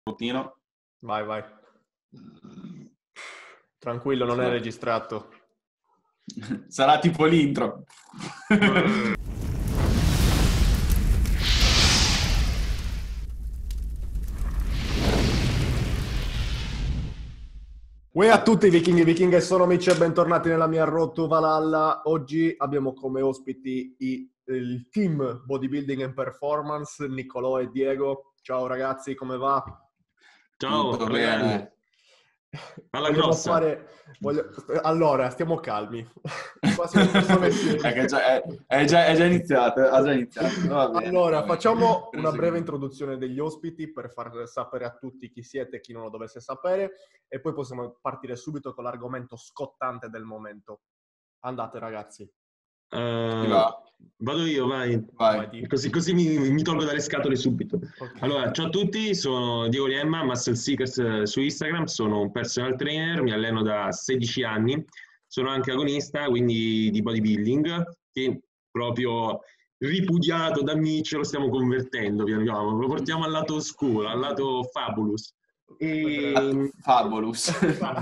Bottino. Vai. Tranquillo, non è registrato. Sarà tipo l'intro. Uè a tutti vichinghi e vichinghe, sono amici e bentornati nella mia Road Valhalla. Oggi abbiamo come ospiti il team Bodybuilding and Performance, Niccolò e Diego. Ciao ragazzi, come va? Ciao, Tutto ragazzi. bene. Alla Vogliamo grossa. Allora, stiamo calmi. Quasi le persone si... È già iniziato. Ha già iniziato. Va bene, Allora, va bene. facciamo una breve introduzione degli ospiti per far sapere a tutti chi siete e chi non lo dovesse sapere e poi possiamo partire subito con l'argomento scottante del momento. Andate ragazzi. Chi va? Vado io, vai. Vai. Così mi tolgo dalle scatole subito. Ok. Allora, ciao a tutti, sono Diego Liemma, Muscle Seekers su Instagram, sono un personal trainer, mi alleno da 16 anni, sono anche agonista, quindi di bodybuilding, che proprio ripudiato da amici lo stiamo convertendo, piano piano, lo portiamo al lato oscuro, al lato fabulous. Fabulous.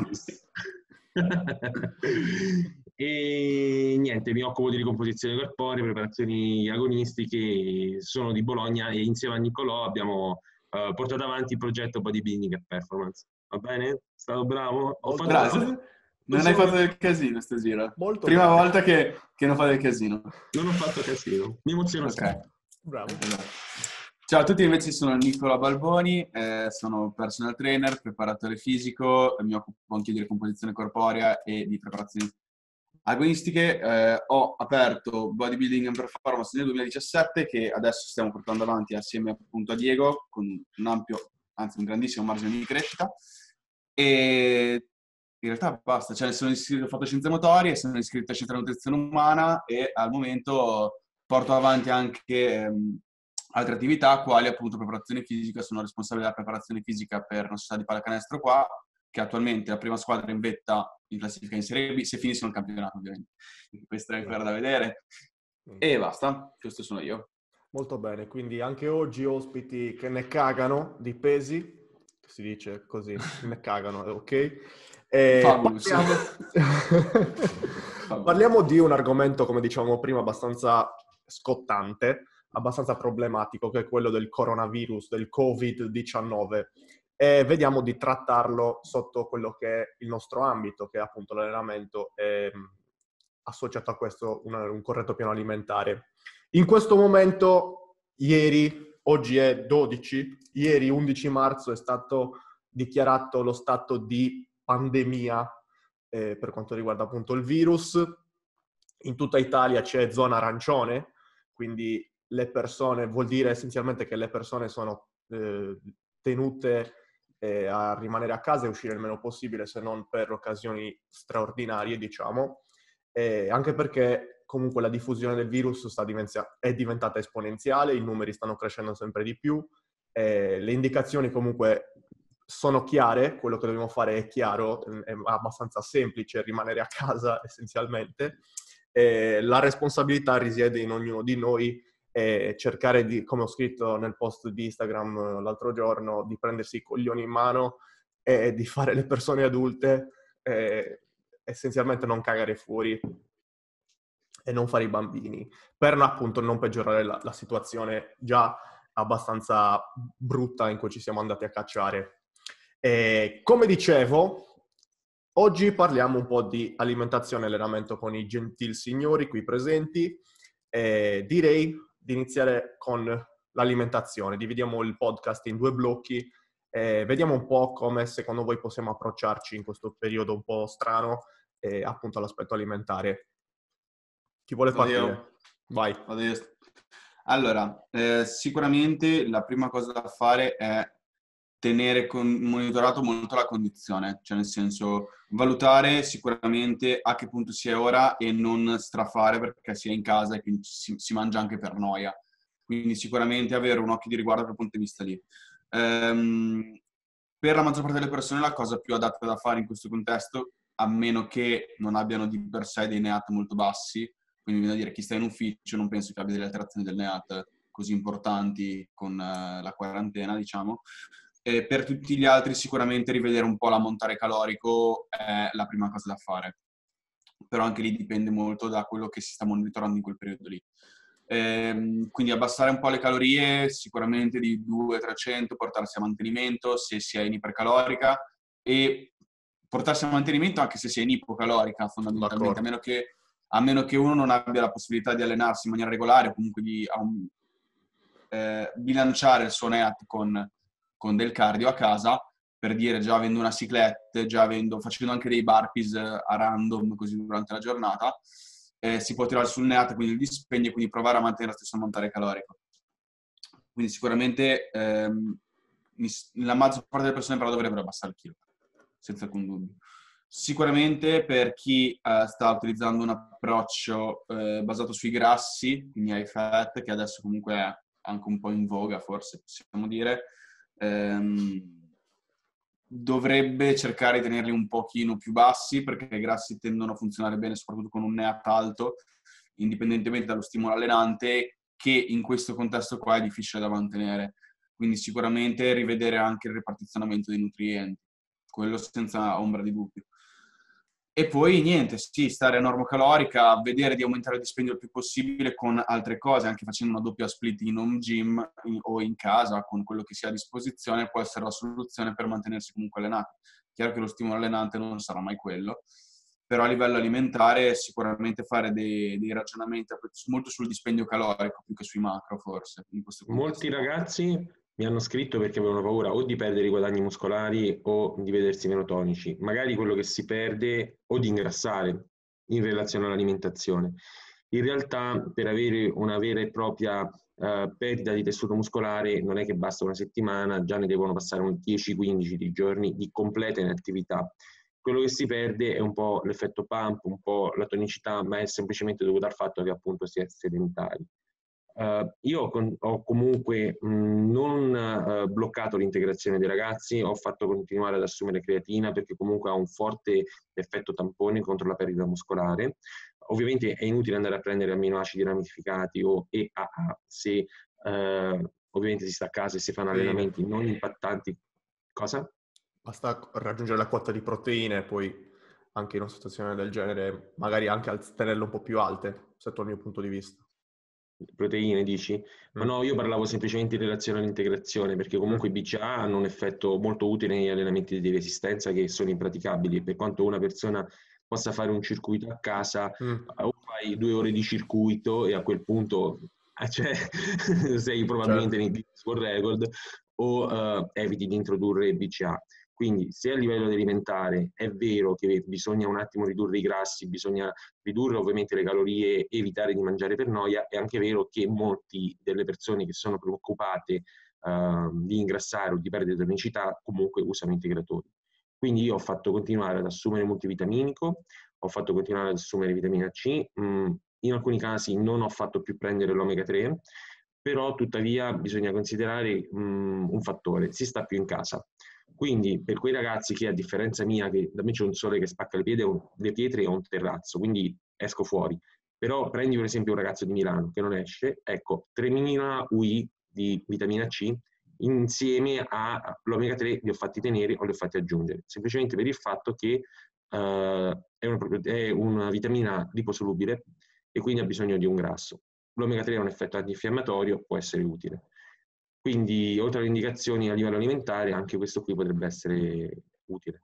E niente, mi occupo di ricomposizione corporea, preparazioni agonistiche, sono di Bologna e insieme a Niccolò abbiamo portato avanti il progetto Bodybuilding e Performance. Va bene? Stato bravo? Bravo. Non hai fatto del casino sto giro. Molto Prima bene. volta che non fai del casino. Non ho fatto casino, mi emoziono Ok. sempre. Bravo. Ciao a tutti, invece sono Niccolò Balboni, sono personal trainer, preparatore fisico, mi occupo anche di ricomposizione corporea e di preparazioni agonistiche. Ho aperto Bodybuilding and Performance nel 2017 che adesso stiamo portando avanti assieme appunto a Diego con un ampio, anzi un grandissimo margine di crescita e in realtà basta, cioè sono iscritto, ho fatto scienze motorie, sono iscritto a scienze della nutrizione umana e al momento porto avanti anche altre attività, quali appunto preparazione fisica. Sono responsabile della preparazione fisica per una società di pallacanestro qua, che attualmente è la prima squadra in vetta in classifica in Serie B, se finissimo il campionato ovviamente. Questo è ancora da vedere. E basta, questo sono io. Molto bene, quindi anche oggi ospiti che ne cagano di pesi, si dice così, ne cagano, ok? Fabulous. Parliamo di un argomento, come dicevamo prima, abbastanza scottante, abbastanza problematico, che è quello del coronavirus, del Covid-19. E vediamo di trattarlo sotto quello che è il nostro ambito, che è appunto l'allenamento e associato a questo un corretto piano alimentare. In questo momento, oggi è 12, ieri 11 marzo è stato dichiarato lo stato di pandemia per quanto riguarda appunto il virus. In tutta Italia c'è zona arancione, quindi le persone, vuol dire essenzialmente che le persone sono tenute a rimanere a casa e uscire il meno possibile, se non per occasioni straordinarie, diciamo, anche perché comunque la diffusione del virus è diventata esponenziale, i numeri stanno crescendo sempre di più, le indicazioni comunque sono chiare, quello che dobbiamo fare è chiaro, è abbastanza semplice, rimanere a casa essenzialmente. La responsabilità risiede in ognuno di noi e cercare di, come ho scritto nel post di Instagram l'altro giorno, di prendersi i coglioni in mano e di fare le persone adulte, essenzialmente non cagare fuori e non fare i bambini, per appunto non peggiorare la situazione già abbastanza brutta in cui ci siamo andati a cacciare. Come dicevo, oggi parliamo un po' di alimentazione e allenamento con i gentil signori qui presenti. Direi di iniziare con l'alimentazione. Dividiamo il podcast in due blocchi. Vediamo un po' come secondo voi possiamo approcciarci in questo periodo un po' strano appunto all'aspetto alimentare. Chi vuole partire? Vai. Allora, sicuramente la prima cosa da fare è tenere monitorato molto la condizione, cioè nel senso valutare sicuramente a che punto si è ora e non strafare perché si è in casa e quindi si mangia anche per noia. Quindi sicuramente avere un occhio di riguardo dal punto di vista lì. Per la maggior parte delle persone la cosa più adatta da fare in questo contesto, a meno che non abbiano di per sé dei NEAT molto bassi, quindi viene a dire chi sta in ufficio non penso che abbia delle alterazioni del NEAT così importanti con la quarantena, diciamo, Per tutti gli altri sicuramente rivedere un po' l'ammontare calorico è la prima cosa da fare, però anche lì dipende molto da quello che si sta monitorando in quel periodo lì. Quindi abbassare un po' le calorie, sicuramente di 200-300, portarsi a mantenimento se si è in ipercalorica, e portarsi a mantenimento anche se si è in ipocalorica fondamentalmente, a meno che uno non abbia la possibilità di allenarsi in maniera regolare o comunque di bilanciare il suo NEAT con del cardio a casa, per dire già avendo una cyclette, facendo anche dei burpees a random così durante la giornata, si può tirare sul NEAT, quindi il dispendio, quindi provare a mantenere lo stesso ammontare calorico. Quindi sicuramente la maggior parte delle persone però dovrebbero abbassare il chilo, senza alcun dubbio. Sicuramente per chi sta utilizzando un approccio basato sui grassi, quindi high fat, che adesso comunque è anche un po' in voga, forse possiamo dire, dovrebbe cercare di tenerli un pochino più bassi, perché i grassi tendono a funzionare bene soprattutto con un NEAT alto, indipendentemente dallo stimolo allenante, che in questo contesto qua è difficile da mantenere. Quindi sicuramente rivedere anche il ripartizionamento dei nutrienti, quello senza ombra di dubbio. E poi niente, sì, stare a norma calorica, vedere di aumentare il dispendio il più possibile con altre cose, anche facendo una doppia split in home gym o in casa, con quello che si ha a disposizione, può essere la soluzione per mantenersi comunque allenati. Chiaro che lo stimolo allenante non sarà mai quello, però a livello alimentare sicuramente fare dei ragionamenti molto sul dispendio calorico più che sui macro, forse. In questo Molti ragazzi mi hanno scritto perché avevano paura o di perdere i guadagni muscolari o di vedersi meno tonici, magari quello che si perde, o di ingrassare in relazione all'alimentazione. In realtà, per avere una vera e propria perdita di tessuto muscolare non è che basta una settimana, già ne devono passare 10-15 di giorni di completa inattività. Quello che si perde è un po' l'effetto pump, un po' la tonicità, ma è semplicemente dovuto al fatto che appunto si è sedentari. Io ho comunque non bloccato l'integrazione dei ragazzi, ho fatto continuare ad assumere creatina perché comunque ha un forte effetto tampone contro la perdita muscolare. Ovviamente è inutile andare a prendere amminoacidi ramificati o EAA se ovviamente si sta a casa e si fanno allenamenti non impattanti. Cosa? Basta raggiungere la quota di proteine, poi anche in una situazione del genere, magari anche tenerle un po' più alte, sotto il mio punto di vista. Proteine, dici? Ma no, io parlavo semplicemente in relazione all'integrazione, perché comunque i BCA hanno un effetto molto utile negli allenamenti di resistenza che sono impraticabili. Per quanto una persona possa fare un circuito a casa, o fai 2 ore di circuito e a quel punto cioè, sei probabilmente nei Guinness World Record, o eviti di introdurre BCA. Quindi se a livello alimentare è vero che bisogna un attimo ridurre i grassi, bisogna ridurre ovviamente le calorie, evitare di mangiare per noia, è anche vero che molti delle persone che sono preoccupate di ingrassare o di perdere tonicità comunque usano integratori. Quindi io ho fatto continuare ad assumere multivitaminico, ho fatto continuare ad assumere vitamina C, in alcuni casi non ho fatto più prendere l'omega 3, però tuttavia bisogna considerare un fattore, si sta più in casa. Quindi per quei ragazzi che a differenza mia, che da me c'è un sole che spacca le pietre e ho un terrazzo, quindi esco fuori, però prendi per esempio un ragazzo di Milano che non esce, ecco, 3000 UI di vitamina C insieme all'omega 3 li ho fatti tenere o li ho fatti aggiungere, semplicemente per il fatto che è una vitamina liposolubile e quindi ha bisogno di un grasso. L'omega 3 ha un effetto antinfiammatorio, può essere utile. Quindi, oltre alle indicazioni a livello alimentare, anche questo qui potrebbe essere utile.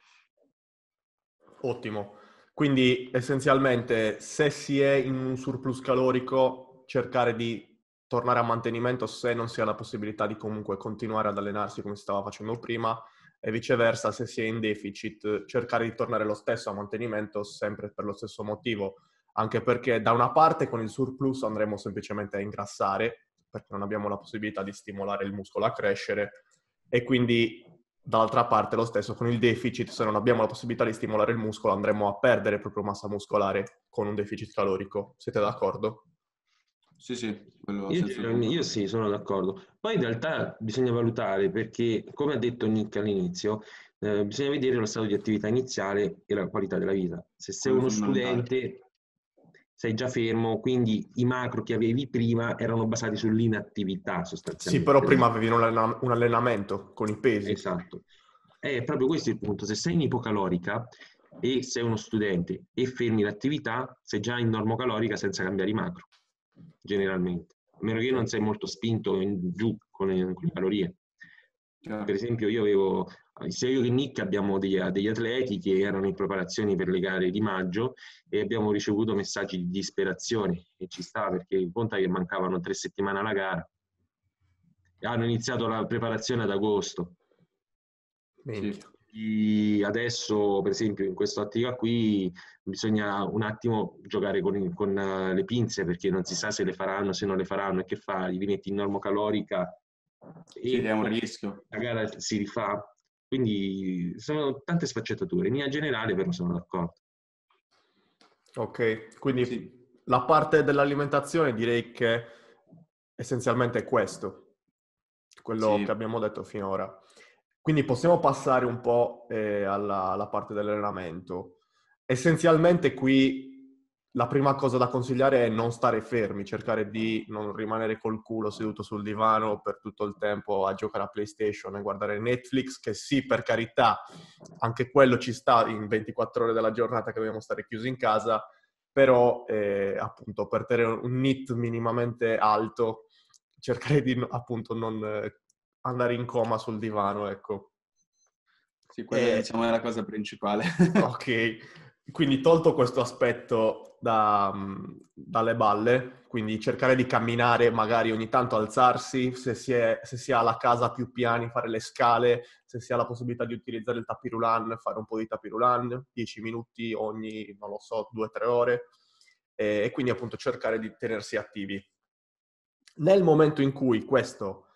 Ottimo. Quindi, essenzialmente, se si è in un surplus calorico, cercare di tornare a mantenimento se non si ha la possibilità di comunque continuare ad allenarsi come si stava facendo prima, e viceversa, se si è in deficit, cercare di tornare lo stesso a mantenimento sempre per lo stesso motivo. Anche perché da una parte con il surplus andremo semplicemente a ingrassare, perché non abbiamo la possibilità di stimolare il muscolo a crescere, e quindi dall'altra parte lo stesso con il deficit, se non abbiamo la possibilità di stimolare il muscolo, andremo a perdere proprio massa muscolare con un deficit calorico. Siete d'accordo? Sì, quello Io sì, sono d'accordo. Poi in realtà bisogna valutare perché, come ha detto Nick all'inizio, bisogna vedere lo stato di attività iniziale e la qualità della vita. Se sei uno studente, sei già fermo, quindi i macro che avevi prima erano basati sull'inattività Sì, sostanzialmente. però prima avevi un allenamento con i pesi. Esatto. È proprio questo il punto. Se sei in ipocalorica e sei uno studente e fermi l'attività, sei già in normocalorica senza cambiare i macro, generalmente. A meno che non sei molto spinto in giù con le calorie. Per esempio, sia io che Nick abbiamo degli atleti che erano in preparazione per le gare di maggio e abbiamo ricevuto messaggi di disperazione, e ci sta, perché conta che mancavano 3 settimane alla gara. Hanno iniziato la preparazione ad agosto. Sì. Adesso, per esempio, in questa ottica qui bisogna un attimo giocare con le pinze, perché non si sa se le faranno, se non le faranno, e che fa? Li metti in normocalorica Sì, e è un rischio. la gara si rifà. Quindi sono tante sfaccettature. In linea generale, però, sono d'accordo. Ok, quindi Sì. la parte dell'alimentazione direi che essenzialmente è questo, quello Sì. che abbiamo detto finora. Quindi possiamo passare un po' alla parte dell'allenamento. Essenzialmente qui la prima cosa da consigliare è non stare fermi, cercare di non rimanere col culo seduto sul divano per tutto il tempo a giocare a PlayStation e guardare Netflix, che sì, per carità, anche quello ci sta in 24 ore della giornata che dobbiamo stare chiusi in casa, però appunto per tenere un NEAT minimamente alto, cercare di appunto non andare in coma sul divano, ecco. Sì, quella diciamo è la cosa principale. Ok, quindi tolto questo aspetto dalle balle, quindi cercare di camminare, magari ogni tanto alzarsi, se si ha la casa a più piani, fare le scale, se si ha la possibilità di utilizzare il tapirulan, fare un po' di tapirulan, 10 minuti ogni, non lo so, 2-3 ore, e quindi appunto cercare di tenersi attivi. Nel momento in cui questo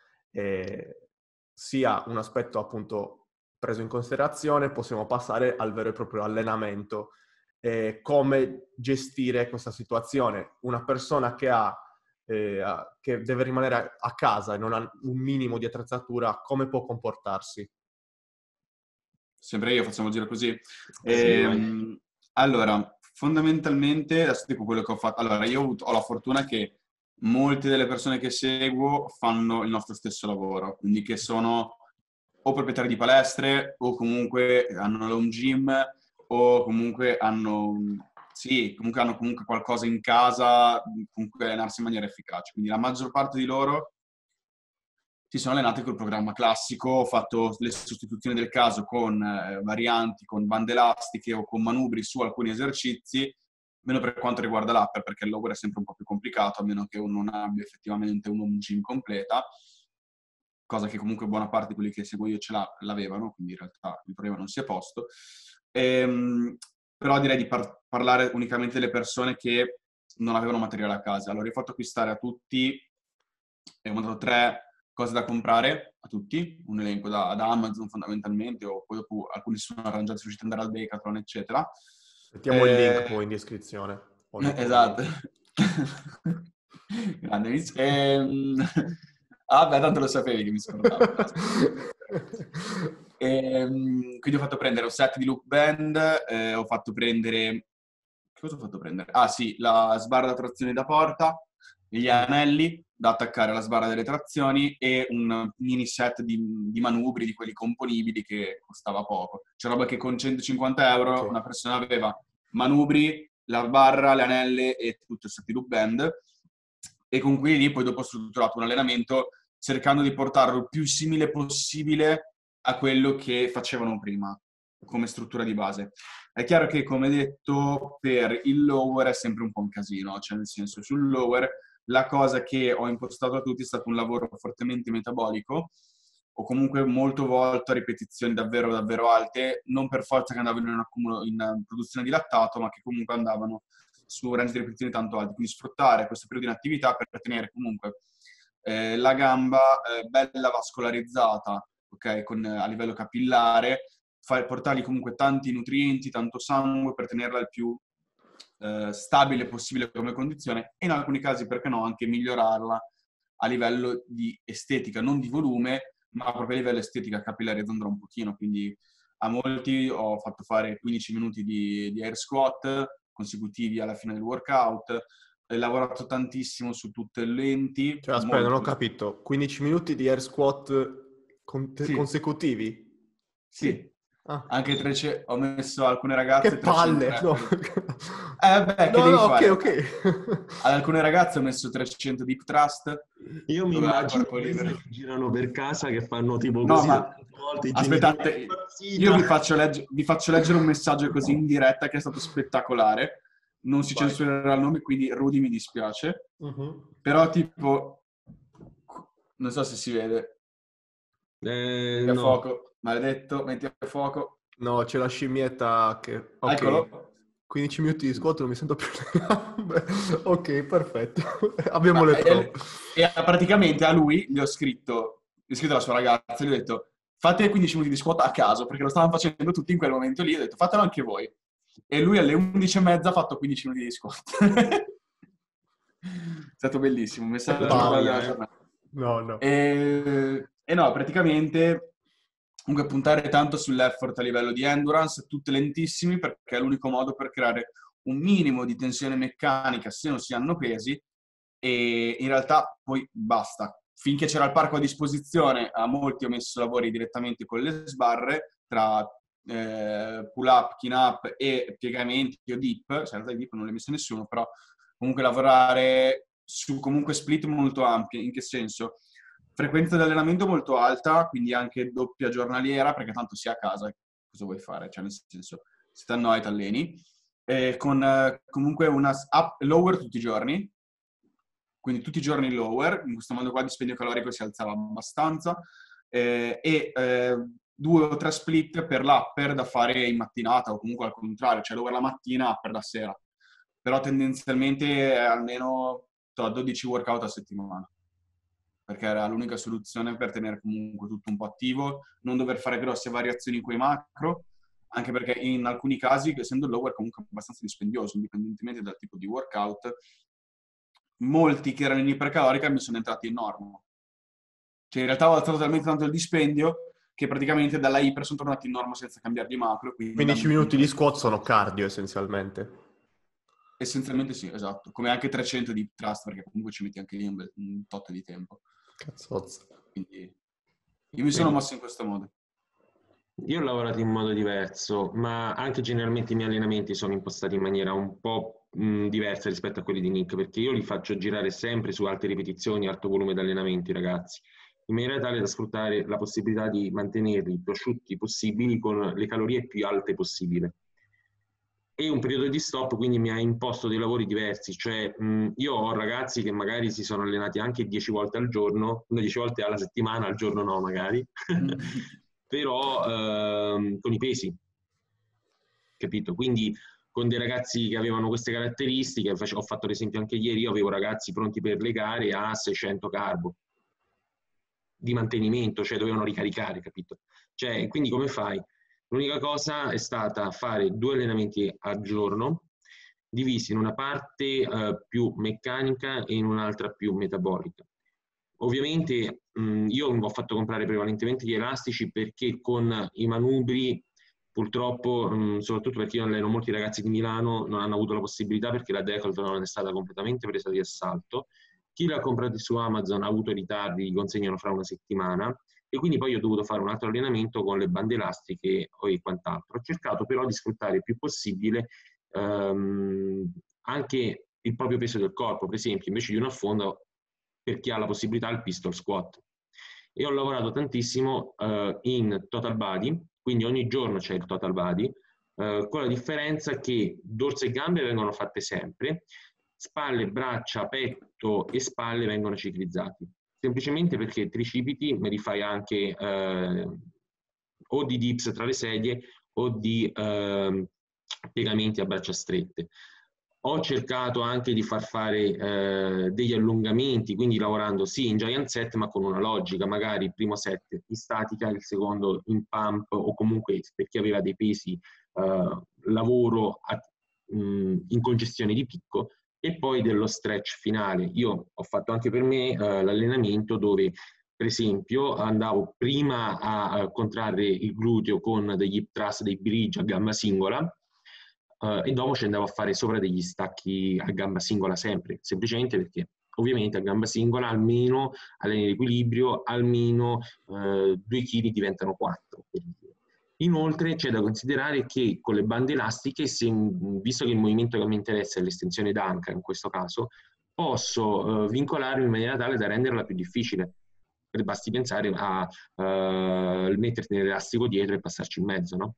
sia un aspetto appunto preso in considerazione, possiamo passare al vero e proprio allenamento. Come gestire questa situazione? Una persona che deve rimanere a casa e non ha un minimo di attrezzatura, come può comportarsi? Sempre io facciamo il giro così. Sì, vai. Allora, fondamentalmente, adesso dico quello che ho fatto. Allora, io ho la fortuna che molte delle persone che seguo fanno il nostro stesso lavoro, quindi che sono o proprietari di palestre o comunque hanno un gym o comunque hanno comunque qualcosa in casa, comunque allenarsi in maniera efficace. Quindi la maggior parte di loro si sono allenati col programma classico, ho fatto le sostituzioni del caso con varianti, con bande elastiche o con manubri su alcuni esercizi, meno per quanto riguarda l'upper, perché il lower è sempre un po' più complicato, a meno che uno non abbia effettivamente un home gym completa, cosa che comunque buona parte di quelli che seguo io l'avevano, quindi in realtà il problema non si è posto. Però direi di parlare unicamente delle persone che non avevano materiale a casa. Allora, io ho fatto acquistare a tutti, ho mandato 3 cose da comprare a tutti, un elenco da Amazon fondamentalmente, o poi dopo alcuni si sono arrangiati, sono riusciti ad andare al Decathlon, eccetera. Mettiamo il link poi in descrizione. O nei Esatto. commenti. Grande. Ah, beh, tanto lo sapevi che mi scordavo. Quindi ho fatto prendere un set di loop band, ho fatto prendere... Che cosa ho fatto prendere? Ah sì, la sbarra da trazione da porta, gli anelli da attaccare alla sbarra delle trazioni e un mini set di manubri, di quelli componibili che costava poco. C'è roba che con 150 euro Ok. una persona aveva manubri, la barra, le anelle e tutto il set di loop band, e con cui lì poi dopo ho strutturato un allenamento cercando di portarlo il più simile possibile a quello che facevano prima come struttura di base. È chiaro che, come detto, per il lower è sempre un po' un casino, cioè nel senso, sul lower la cosa che ho impostato a tutti è stato un lavoro fortemente metabolico o comunque molto volto a ripetizioni davvero davvero alte, non per forza che andavano in produzione di lattato, ma che comunque andavano su range di ripetizioni tanto alti, quindi sfruttare questo periodo in attività per tenere comunque la gamba bella vascolarizzata, ok, a livello capillare, portargli comunque tanti nutrienti, tanto sangue per tenerla il più stabile possibile come condizione e in alcuni casi, perché no, anche migliorarla a livello di estetica, non di volume, ma proprio a livello estetica, capillarizzandola un pochino. Quindi a molti ho fatto fare 15 minuti di air squat consecutivi alla fine del workout. Ho lavorato tantissimo su tutte le lenti. Cioè, aspetta, non ho capito. 15 minuti di air squat Sì. consecutivi? Sì. Ah. Anche ho messo alcune ragazze... Che palle! 300 No. che devi fare? Ok. Ad alcune ragazze ho messo 300 deep thrust. Io mi dove ha immagino corpo libero. che girano per casa, che fanno tipo No, così, ma volte, aspettate, io vi faccio leggere un messaggio così in diretta che è stato spettacolare. Non si censurerà il nome, quindi Rudy mi dispiace. Però tipo, non so se si vede. Metti a no. fuoco, maledetto, metti a fuoco. No, c'è la scimmietta che... Ok. Eccolo. 15 minuti di squat, non mi sento più le gambe. Ok, perfetto. Abbiamo le prove. E praticamente a lui gli ho scritto alla sua ragazza, gli ho detto fate 15 minuti di squat a caso, perché lo stavano facendo tutti in quel momento lì, ho detto fatelo anche voi. E lui alle 11:30 ha fatto 15 minuti di squat. È stato bellissimo, un messaggio della giornata. No. E no, praticamente comunque puntare tanto sull'effort a livello di endurance, tutte lentissimi, perché è l'unico modo per creare un minimo di tensione meccanica se non si hanno pesi, e in realtà poi basta. Finché c'era il parco a disposizione, a molti ho messo lavori direttamente con le sbarre, tra pull up, chin up e piegamenti o dip. Cioè in realtà i dip non li ho messo nessuno, però comunque lavorare su comunque split molto ampie. In che senso? Frequenza di allenamento molto alta, quindi anche doppia giornaliera, perché tanto sia a casa, cosa vuoi fare? Cioè nel senso, se ti annoi ti alleni. Con comunque una lower tutti i giorni, quindi tutti i giorni lower, in questo modo qua il dispendio calorico si alzava abbastanza, 2 o 3 split per l'upper da fare in mattinata o comunque al contrario, cioè lower la mattina, upper la sera. Però tendenzialmente almeno 12 workout a settimana, perché era l'unica soluzione per tenere comunque tutto un po' attivo, non dover fare grosse variazioni in quei macro, anche perché in alcuni casi, essendo il lower comunque abbastanza dispendioso, indipendentemente dal tipo di workout, molti che erano in ipercalorica mi sono entrati in norma. Cioè in realtà ho alzato talmente tanto il dispendio che praticamente dalla iper sono tornati in norma senza cambiare di macro. 15 minuti di squat sono cardio essenzialmente. Essenzialmente sì, esatto. Come anche 300 di thrust, perché comunque ci metti anche lì un tot di tempo. Cazzozza. Quindi io mi sono mosso in questo modo. Io ho lavorato in modo diverso, ma anche generalmente i miei allenamenti sono impostati in maniera un po' diversa rispetto a quelli di Nick, perché io li faccio girare sempre su alte ripetizioni, alto volume di allenamenti, ragazzi, in maniera tale da sfruttare la possibilità di mantenerli più asciutti possibili con le calorie più alte possibile. E un periodo di stop quindi mi ha imposto dei lavori diversi, cioè io ho ragazzi che magari si sono allenati anche 10 volte al giorno, 10 volte alla settimana, al giorno no magari, però con i pesi, capito? Quindi con dei ragazzi che avevano queste caratteristiche, ho fatto l'esempio anche ieri, io avevo ragazzi pronti per le gare a 600 carbo di mantenimento, cioè dovevano ricaricare, capito? Cioè, quindi come fai? L'unica cosa è stata fare 2 allenamenti al giorno, divisi in una parte più meccanica e in un'altra più metabolica. Ovviamente io mi ho fatto comprare prevalentemente gli elastici perché con i manubri, purtroppo, soprattutto perché io alleno molti ragazzi di Milano, non hanno avuto la possibilità perché la Decathlon non è stata completamente presa di assalto. Chi l'ha comprato su Amazon ha avuto ritardi, li consegnano fra una settimana. E quindi poi ho dovuto fare un altro allenamento con le bande elastiche e quant'altro. Ho cercato però di sfruttare il più possibile anche il proprio peso del corpo, per esempio invece di un affondo per chi ha la possibilità il pistol squat. E ho lavorato tantissimo in total body, quindi ogni giorno c'è il total body, con la differenza che dorso e gambe vengono fatte sempre, spalle, braccia, petto e spalle vengono ciclizzati. Semplicemente perché tricipiti me li fai anche o di dips tra le sedie o di piegamenti a braccia strette. Ho cercato anche di far fare degli allungamenti, quindi lavorando sì in giant set, ma con una logica, magari il primo set in statica, il secondo in pump, o comunque per chi aveva dei pesi lavoro in congestione di picco, e poi dello stretch finale. Io ho fatto anche per me l'allenamento dove, per esempio, andavo prima a contrarre il gluteo con degli hip thrust, dei bridge a gamba singola, e dopo ci andavo a fare sopra degli stacchi a gamba singola sempre, semplicemente perché ovviamente a gamba singola almeno alleni l'equilibrio, almeno 2 kg diventano 4. Per dire. Inoltre c'è da considerare che con le bande elastiche, visto che il movimento che mi interessa è l'estensione d'anca in questo caso, posso vincolarmi in maniera tale da renderla più difficile. Basti pensare a metterti l'elastico dietro e passarci in mezzo, no?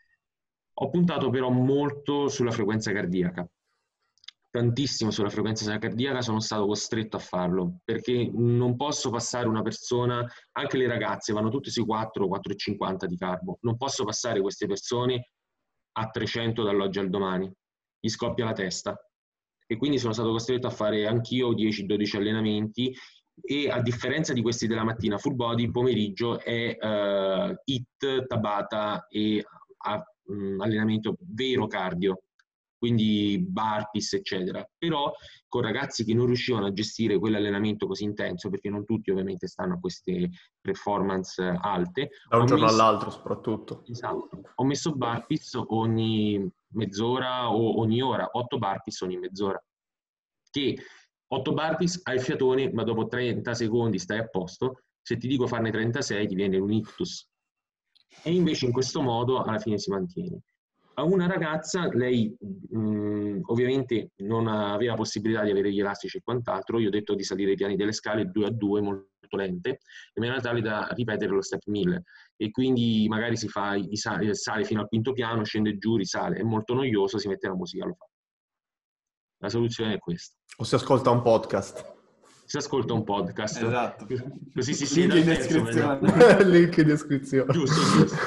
Ho puntato però molto sulla frequenza cardiaca, tantissimo sulla frequenza cardiaca, sono stato costretto a farlo, perché non posso passare una persona, anche le ragazze vanno tutte sui 4,50 di carbo, non posso passare queste persone a 300 dall'oggi al domani, gli scoppia la testa. E quindi sono stato costretto a fare anch'io 10-12 allenamenti, e a differenza di questi della mattina, full body, pomeriggio è HIIT, Tabata e allenamento vero cardio, quindi burpees eccetera. Però con ragazzi che non riuscivano a gestire quell'allenamento così intenso, perché non tutti ovviamente stanno a queste performance alte, da un giorno all'altro soprattutto. Esatto, ho messo burpees ogni mezz'ora o ogni ora, 8 burpees ogni mezz'ora, che 8 burpees hai il fiatone, ma dopo 30 secondi stai a posto. Se ti dico farne 36 ti viene un ictus. E invece in questo modo alla fine si mantiene. A una ragazza, lei ovviamente non aveva possibilità di avere gli elastici e quant'altro, io ho detto di salire i piani delle scale 2 a 2 molto lente, in maniera tale da ripetere lo step 1000. E quindi magari si fa sale fino al quinto piano, scende giù, risale. È molto noioso, si mette la musica, lo fa. La soluzione è questa. O si ascolta un podcast. Si ascolta un podcast. Esatto. Così si Link siede in descrizione. Link in descrizione. Giusto.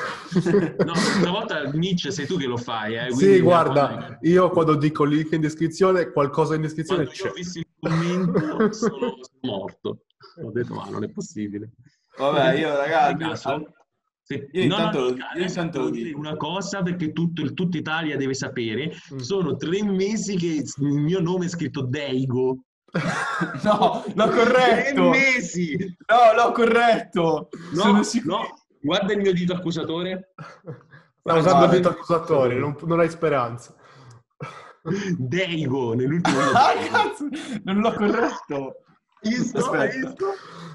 No, una volta Mitch sei tu che lo fai. Sì, guarda, io quando dico link in descrizione, qualcosa in descrizione quando c'è. io ho visto il commento sono morto. Ho detto, ma non è possibile. Vabbè, io ragazzi... Io intanto devo dire una cosa, perché tutta Italia deve sapere. Sono 3 mesi che il mio nome è scritto Deigo. No, l'ho corretto! 3 mesi! No, l'ho corretto! No, sono sicuro. no, guarda il mio dito accusatore. Sta usando il dito accusatore, non hai speranza. Deigo, nell'ultimo video. Ah, cazzo! Non l'ho corretto! Hai visto?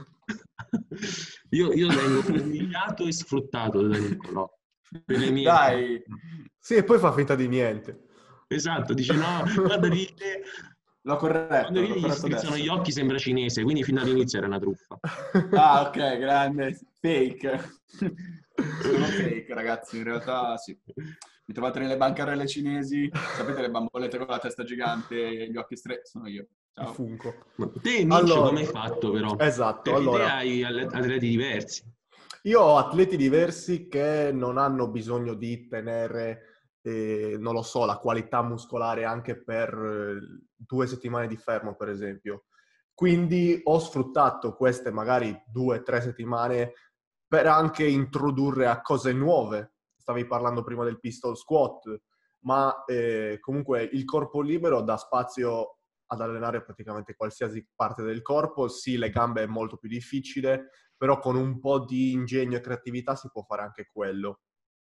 Io vengo umiliato e sfruttato da Niccolò. Per le mie... Dai! Sì, e poi fa finta di niente. Esatto, dice no, guarda, ride... L'ho corretto. Quando gli strizzano gli occhi sembra cinese, quindi fin dall'inizio era una truffa. Ah, ok, grande. Fake. Sono fake, ragazzi, in realtà sì. Mi trovate nelle bancarelle cinesi, sapete le bambolette con la testa gigante e gli occhi stretti? Sono io. Ciao. Funko. Te, Mitch, come hai fatto però? Esatto, perché allora... te hai atleti diversi. Io ho atleti diversi che non hanno bisogno di tenere... non lo so, la qualità muscolare anche per 2 settimane di fermo, per esempio. Quindi ho sfruttato queste magari 2-3 settimane per anche introdurre a cose nuove. Stavi parlando prima del pistol squat, ma comunque il corpo libero dà spazio ad allenare praticamente qualsiasi parte del corpo. Sì, le gambe è molto più difficile, però con un po' di ingegno e creatività si può fare anche quello.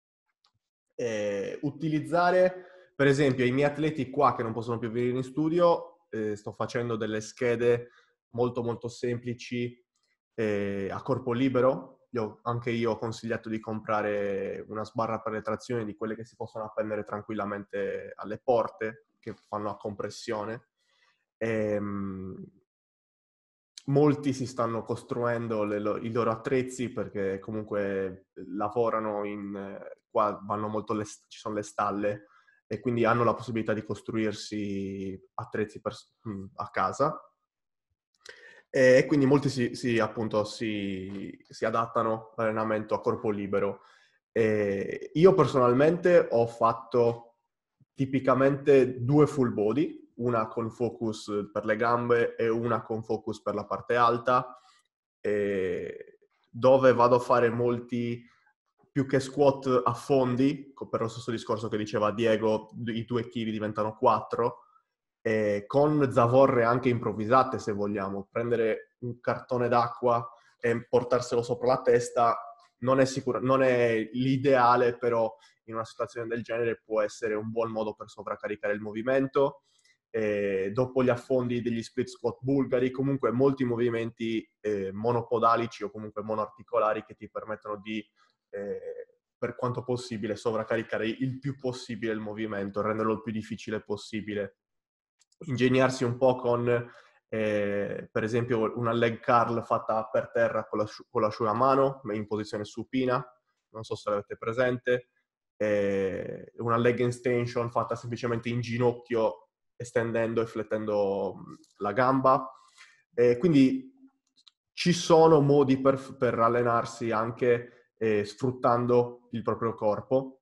Utilizzare, per esempio, i miei atleti qua che non possono più venire in studio, sto facendo delle schede molto molto semplici a corpo libero. Anche io ho consigliato di comprare una sbarra per le trazioni, di quelle che si possono appendere tranquillamente alle porte, che fanno a compressione. Molti si stanno costruendo i loro attrezzi perché comunque lavorano qua vanno molto ci sono le stalle e quindi hanno la possibilità di costruirsi attrezzi a casa. E quindi molti si adattano all'allenamento a corpo libero. Io personalmente ho fatto tipicamente 2 full body, una con focus per le gambe e una con focus per la parte alta, dove vado a fare molti, più che squat a fondi, per lo stesso discorso che diceva Diego, i 2 kg diventano 4, con zavorre anche improvvisate se vogliamo, prendere un cartone d'acqua e portarselo sopra la testa non è l'ideale, però in una situazione del genere può essere un buon modo per sovraccaricare il movimento. Dopo gli affondi degli split squat bulgari, comunque molti movimenti monopodalici o comunque monoarticolari che ti permettono di, per quanto possibile, sovraccaricare il più possibile il movimento, renderlo il più difficile possibile. Ingegnarsi un po' con, per esempio, una leg curl fatta per terra con l'asciugamano, in posizione supina, non so se l'avete presente, una leg extension fatta semplicemente in ginocchio, estendendo e flettendo la gamba. Quindi ci sono modi per allenarsi anche sfruttando il proprio corpo.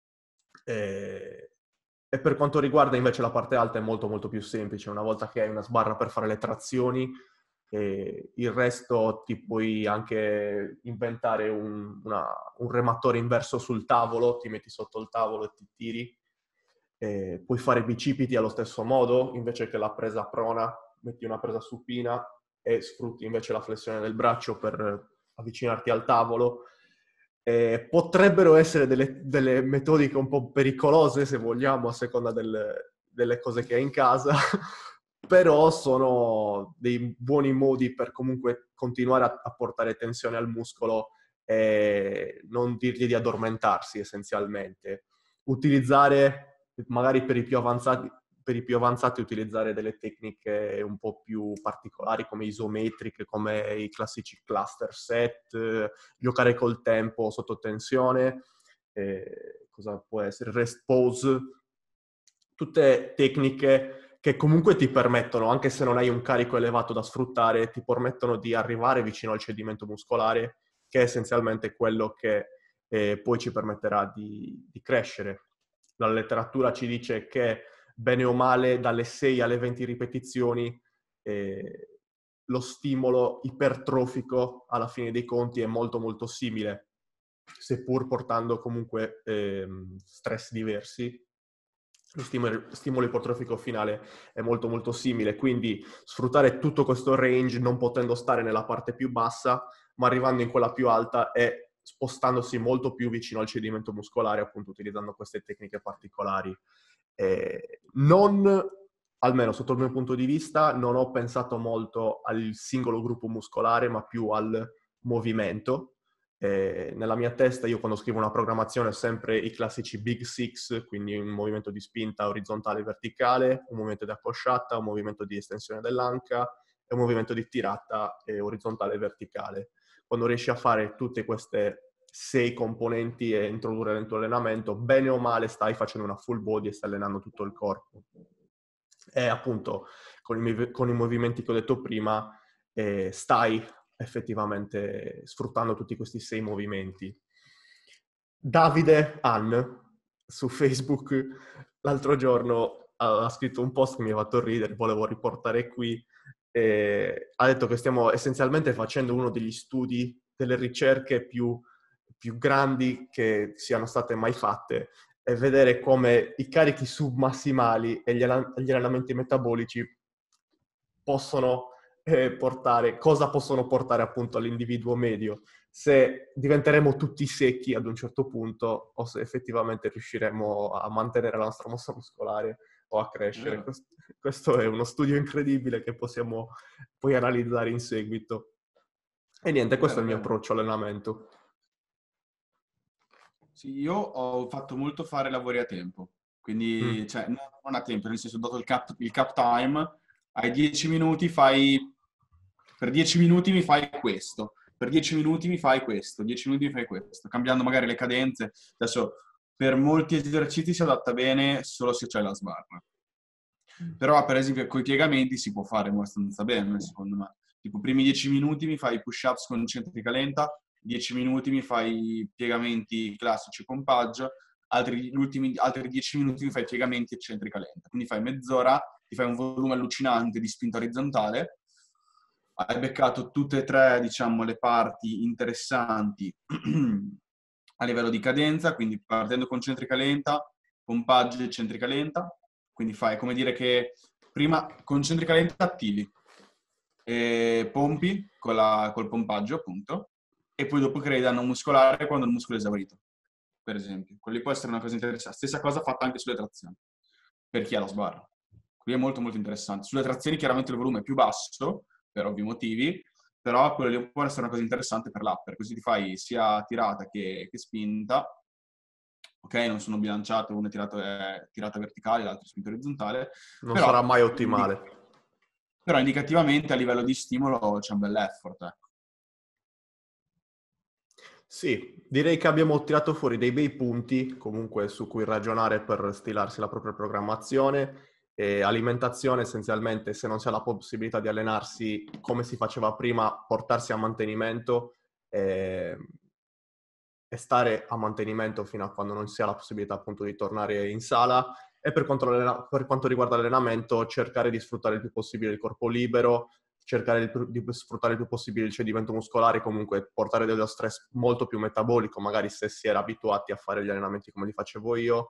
E per quanto riguarda invece la parte alta è molto molto più semplice. Una volta che hai una sbarra per fare le trazioni, il resto ti puoi anche inventare un rematore inverso sul tavolo, ti metti sotto il tavolo e ti tiri. Puoi fare bicipiti allo stesso modo, invece che la presa prona, metti una presa supina e sfrutti invece la flessione del braccio per avvicinarti al tavolo. Potrebbero essere delle metodiche un po' pericolose, se vogliamo, a seconda delle cose che hai in casa, però sono dei buoni modi per comunque continuare a portare tensione al muscolo e non dirgli di addormentarsi, essenzialmente. Utilizzare, magari per i più avanzati, utilizzare delle tecniche un po' più particolari come isometriche, come i classici cluster set, giocare col tempo sotto tensione, cosa può essere, rest pose, tutte tecniche che comunque ti permettono, anche se non hai un carico elevato da sfruttare, ti permettono di arrivare vicino al cedimento muscolare, che è essenzialmente quello che poi ci permetterà di crescere. La letteratura ci dice che bene o male dalle 6 alle 20 ripetizioni lo stimolo ipertrofico alla fine dei conti è molto molto simile, seppur portando comunque stress diversi. Lo stimolo ipertrofico finale è molto molto simile, quindi sfruttare tutto questo range non potendo stare nella parte più bassa, ma arrivando in quella più alta e spostandosi molto più vicino al cedimento muscolare, appunto utilizzando queste tecniche particolari. Non, almeno sotto il mio punto di vista, non ho pensato molto al singolo gruppo muscolare, ma più al movimento. Nella mia testa io quando scrivo una programmazione ho sempre i classici Big Six, quindi un movimento di spinta orizzontale e verticale, un movimento di accosciata, un movimento di estensione dell'anca e un movimento di tirata orizzontale e verticale. Quando riesci a fare tutte queste 6 componenti e introdurre nel tuo allenamento, bene o male stai facendo una full body e stai allenando tutto il corpo. E appunto con i movimenti che ho detto prima stai effettivamente sfruttando tutti questi 6 movimenti. Davide Ann su Facebook l'altro giorno ha scritto un post che mi ha fatto ridere, volevo riportare qui. Ha detto che stiamo essenzialmente facendo uno degli studi, delle ricerche più grandi che siano state mai fatte, e vedere come i carichi submassimali e gli allenamenti metabolici possono cosa possono portare appunto all'individuo medio, se diventeremo tutti secchi ad un certo punto o se effettivamente riusciremo a mantenere la nostra massa muscolare o a crescere. Questo è uno studio incredibile che possiamo poi analizzare in seguito. E niente, questo è il mio approccio all'allenamento. Sì, io ho fatto molto fare lavori a tempo, quindi cioè, non a tempo, nel senso ho dato il cap time, hai 10 minuti, per 10 minuti mi fai questo, per 10 minuti mi fai questo, 10 minuti mi fai questo, cambiando magari le cadenze. Adesso per molti esercizi si adatta bene solo se c'è la sbarra. Però per esempio con i piegamenti si può fare abbastanza bene, secondo me. Tipo, primi 10 minuti mi fai push-ups con centrica lenta, 10 minuti mi fai piegamenti classici pompaggio, altri 10 minuti mi fai piegamenti eccentrica lenta. Quindi fai mezz'ora, ti fai un volume allucinante di spinta orizzontale, hai beccato tutte e tre, diciamo, le parti interessanti a livello di cadenza, quindi partendo con centrica lenta, pompaggio e centrica lenta, quindi fai come dire che prima con centrica lenta attivi, e pompi col pompaggio appunto, e poi dopo crei danno muscolare quando il muscolo è esaurito, per esempio. Quelli può essere una cosa interessante. Stessa cosa fatta anche sulle trazioni, per chi ha la sbarra. Qui è molto molto interessante. Sulle trazioni chiaramente il volume è più basso, per ovvi motivi, però quello lì può essere una cosa interessante per l'upper, così ti fai sia tirata che spinta. Ok, non sono bilanciate, uno è tirata verticale, l'altro è spinta orizzontale. Non sarà mai ottimale. Però indicativamente a livello di stimolo c'è un bel effort, ecco. Sì, direi che abbiamo tirato fuori dei bei punti comunque su cui ragionare per stilarsi la propria programmazione. E alimentazione essenzialmente, se non si ha la possibilità di allenarsi come si faceva prima, portarsi a mantenimento e stare a mantenimento fino a quando non si ha la possibilità appunto di tornare in sala. E per quanto riguarda l'allenamento, cercare di sfruttare il più possibile il corpo libero, cercare di sfruttare il più possibile il cedimento muscolare, comunque portare dello stress molto più metabolico, magari se si era abituati a fare gli allenamenti come li facevo io.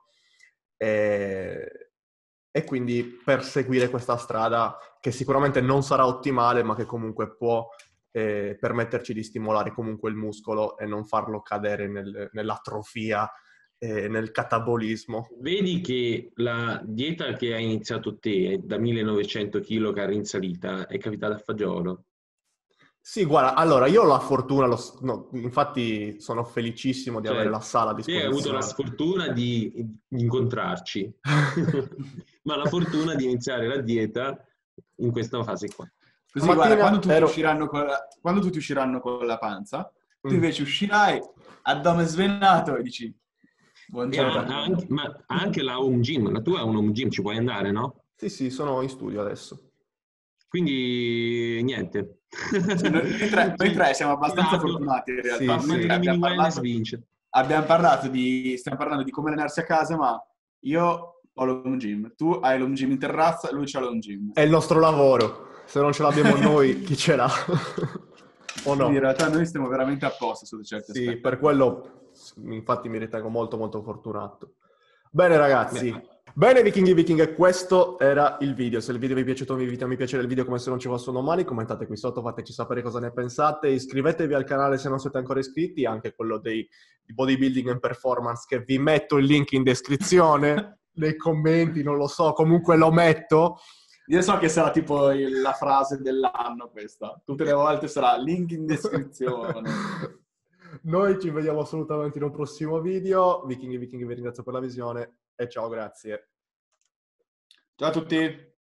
E quindi perseguire questa strada che sicuramente non sarà ottimale, ma che comunque può permetterci di stimolare comunque il muscolo e non farlo cadere nell'atrofia e nel catabolismo. Vedi che la dieta che hai iniziato te, da 1900 kg che è rinsalita, è capitata a fagiolo. Sì, guarda, allora io ho la fortuna, infatti sono felicissimo di avere la sala a Te disposizione. hai avuto la sfortuna di incontrarci, ma la fortuna di iniziare la dieta in questa fase qua. Così, guarda, quando tutti usciranno con la panza, tu invece uscirai addome svenato e dici buongiorno. Ma anche la home gym, la tua è un home gym, ci puoi andare, no? Sì, sono in studio adesso. Quindi niente. Sì, noi tre siamo abbastanza fortunati in realtà. Sì. Stiamo parlando di come allenarsi a casa, ma io ho l'home gym, tu hai l'home gym in terrazza, lui c'ha l'home gym. È il nostro lavoro, se non ce l'abbiamo noi, chi ce l'ha? O no? Quindi in realtà noi stiamo veramente a posto su certi aspetti. Sì, per quello infatti mi ritengo molto molto fortunato. Bene ragazzi, bene vichinghi, questo era il video. Se il video vi è piaciuto vi invito a mi piacere il video come se non ci fossero domani, commentate qui sotto, fateci sapere cosa ne pensate, iscrivetevi al canale se non siete ancora iscritti, anche quello di bodybuilding and performance, che vi metto il link in descrizione, nei commenti, non lo so, comunque lo metto. Io so che sarà tipo la frase dell'anno questa, tutte le volte sarà link in descrizione. Noi ci vediamo assolutamente in un prossimo video. Vichinghi, vi ringrazio per la visione e ciao, grazie. Ciao a tutti!